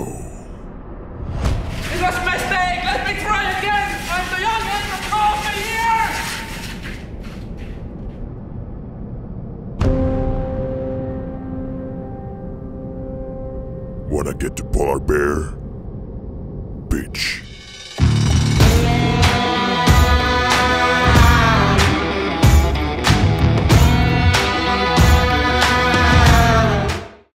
go. It was a mistake! Let me try again! I'm the young Edward of the year! Wanna get to Dark Bear? Bitch.